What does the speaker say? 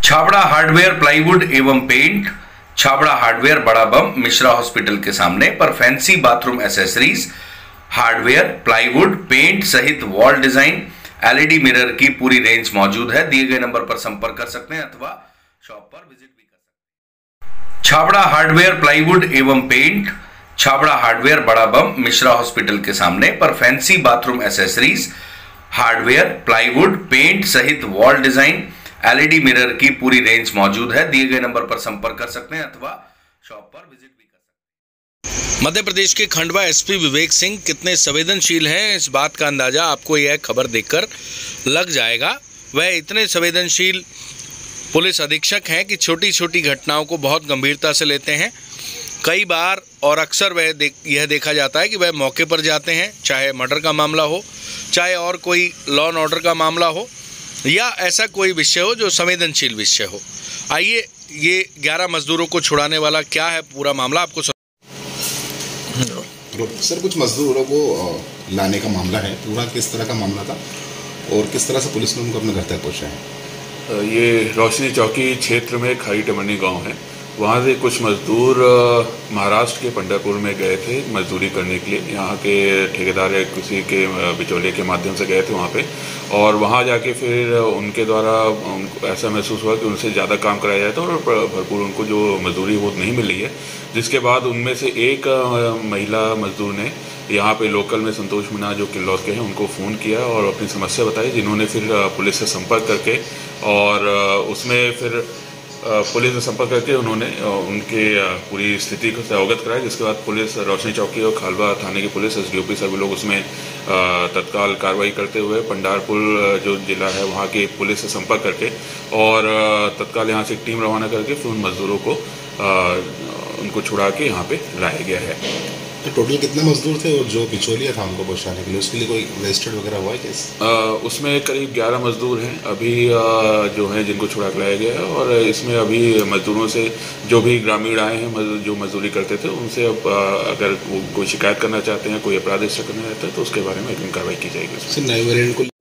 Chhabra hardware plywood एवं paint, Chhabra hardware बड़ा बम मिश्रा हॉस्पिटल के सामने पर fancy bathroom accessories, hardware, plywood, paint सहित वॉल डिजाइन, एलईडी मिरर की पूरी रेंज मौजूद है। दिए गए नंबर पर संपर्क कर सकते हैं अथवा शॉप पर विजिट भी कर सकते हैं। छाबड़ा हार्डवेयर प्लाईवुड एवं पेंट, छाबड़ा हार्डवेयर बड़ा बम मिश्रा हॉस्पिटल के सामने पर fancy bathroom accessories, hardware, plywood, paint सहित वॉल डिजाइन, एलईडी मिरर की पूरी रेंज मौजूद है। दिए गए नंबर पर संपर्क कर सकते हैं अथवा शॉप पर विजिट भी कर सकते हैं। मध्य प्रदेश के खंडवा एसपी विवेक सिंह कितने संवेदनशील हैं, इस बात का अंदाजा आपको यह खबर देखकर लग जाएगा। वह इतने संवेदनशील पुलिस अधीक्षक हैं कि छोटी छोटी घटनाओं को बहुत गंभीरता से लेते हैं। कई बार और अक्सर यह देखा जाता है कि वह मौके पर जाते हैं, चाहे मर्डर का मामला हो, चाहे और कोई लॉ एंड ऑर्डर का मामला हो, या ऐसा कोई विषय हो जो संवेदनशील विषय हो। आइए, ये 11 मजदूरों को छुड़ाने वाला क्या है पूरा मामला आपको सर, कुछ मजदूरों को लाने का मामला है, पूरा किस तरह का मामला था और किस तरह से पुलिस ने उनको अपने घर तक पहुँचा है? ये रोशनी चौकी क्षेत्र में खाई टमनी गांव है। वहाँ से कुछ मजदूर महाराष्ट्र के पंढरपुर में गए थे मजदूरी करने के लिए। यहाँ के ठेकेदार या किसी के बिचौलिए के माध्यम से गए थे वहाँ पे, और वहाँ जाके फिर उनके द्वारा उनको ऐसा महसूस हुआ कि उनसे ज़्यादा काम कराया जाता है और भरपूर उनको जो मजदूरी वो नहीं मिल रही है। जिसके बाद उनमें से एक महिला मजदूर ने यहाँ पे लोकल में संतोष मीना जो किल्लौर के हैं उनको फ़ोन किया और अपनी समस्या बताई, जिन्होंने फिर पुलिस से संपर्क करके और उसमें फिर पुलिस से संपर्क करके उन्होंने उनके पूरी स्थिति को अवगत कराया। जिसके बाद पुलिस, रोशनी चौकी और खालवा थाने की पुलिस, एसडीओपी सभी लोग उसमें तत्काल कार्रवाई करते हुए पंढरपुर जो जिला है वहाँ की पुलिस से संपर्क करके और तत्काल यहाँ से एक टीम रवाना करके फिर उन मजदूरों को उनको छुड़ा के यहाँ पे लाया गया है। तो टोटल कितने मजदूर थे और जो बिचौलिया था उनको पहुँचाने के लिए, उसके लिए कोई रजिस्टर्ड वगैरह हुआ है केस? उसमें करीब 11 मजदूर हैं अभी जो हैं जिनको छुड़ा के लाया गया है, और इसमें अभी मजदूरों से जो भी ग्रामीण आए हैं जो मजदूरी करते थे उनसे अब अगर वो कोई शिकायत करना चाहते हैं, कोई अपराध रजिस्टर करना चाहते हैं तो उसके बारे में अग्रिम कार्रवाई की जाएगी। नए वेरिएंट को